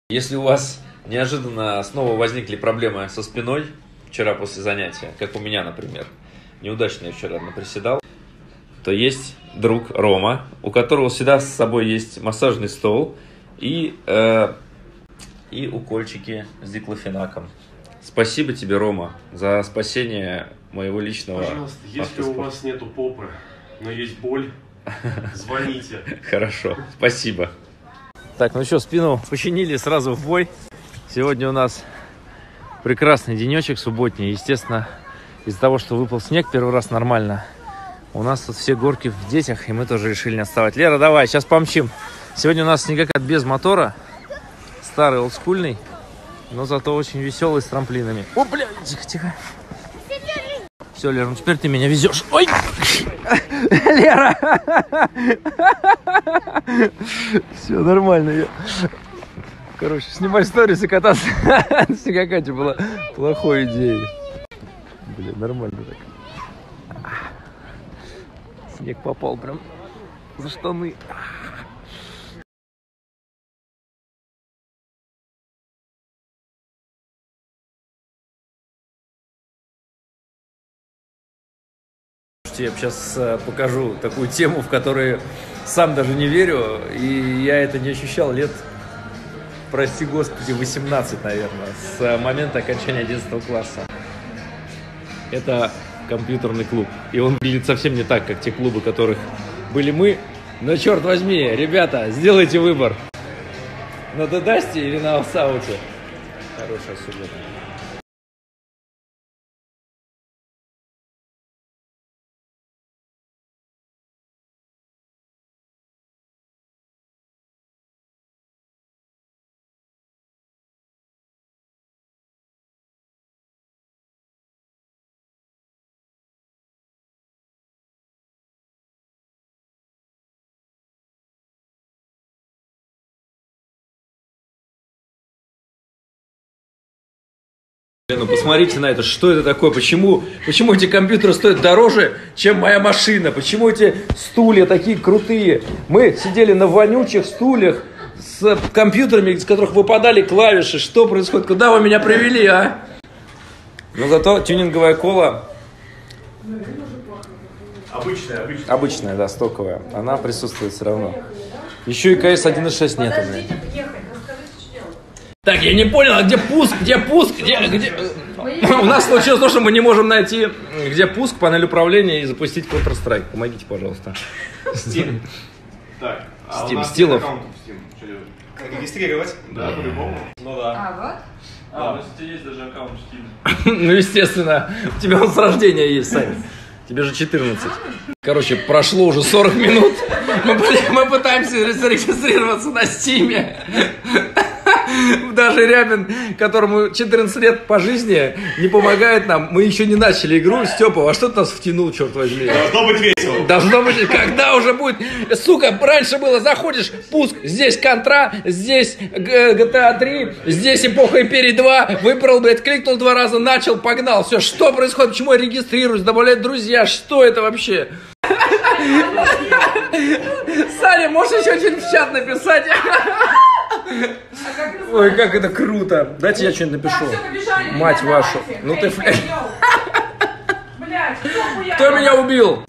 Если у вас неожиданно снова возникли проблемы со спиной вчера после занятия, как у меня, например, неудачно я вчера наприседал, то есть друг Рома, у которого всегда с собой есть массажный стол и укольчики с диклофенаком. Спасибо тебе, Рома, за спасение моего личного... Пожалуйста, если у вас нету попы, но есть боль, звоните. Хорошо, спасибо. Так, ну что, спину починили, сразу в бой. Сегодня у нас прекрасный денечек субботний. Естественно, из-за того, что выпал снег первый раз нормально, у нас тут все горки в детях, и мы тоже решили не отставать. Лера, давай, сейчас помчим. Сегодня у нас снегокат без мотора, старый, олдскульный, но зато очень веселый, с трамплинами. О, бля, тихо. Все, Лера, ну теперь ты меня везешь. Ой! Лера! Все, нормально. Короче, снимать сторис и кататься на снегокате была плохой идеей. Блин, нормально так. Снег попал прям за штаны. Я сейчас покажу такую тему, в которую сам даже не верю, и я это не ощущал лет, прости господи, 18, наверное, с момента окончания 11 класса. Это компьютерный клуб, и он выглядит совсем не так, как те клубы, которых были мы. Но черт возьми, ребята, сделайте выбор. На Дедасте или на Алсауте? Хорошая суббота. Ну посмотрите на это, что это такое, почему эти компьютеры стоят дороже, чем моя машина, почему эти стулья такие крутые. Мы сидели на вонючих стульях с компьютерами, из которых выпадали клавиши. Что происходит, куда вы меня привели, а? Но зато тюнинговая кола обычная, да, стоковая, она присутствует все равно. Еще и КС 1.6 нету. Так, я не понял, а где пуск? Где? У нас случилось то, что мы не можем найти, где пуск, панель управления и запустить Counter-Strike. Помогите, пожалуйста. Steam. Так, Steam, Стилов. Регистрировать? Да, по-любому. Ну да. А, вот? Да, у тебя есть даже аккаунт в Steam. Ну, естественно, у тебя он с рождения есть, Сань. Тебе же 14. Короче, прошло уже 40 минут. Мы пытаемся зарегистрироваться на Стиме. Даже Рябин, которому 14 лет по жизни, не помогает нам. Мы еще не начали игру. Степа, во что ты нас втянул, черт возьми? Должно быть весело. Должно быть, когда уже будет? Сука, раньше было, заходишь, пуск, здесь Контра, здесь GTA 3, здесь Эпоха Империи 2, выбрал, блядь, кликнул 2 раза, начал, погнал. Все, что происходит? Почему я регистрируюсь, добавляют друзья? Что это вообще? Саня, можешь еще что-нибудь в чат написать? Ой, как это круто. Дайте я что-нибудь напишу. Мать вашу. Ну ты, блядь. Кто меня убил?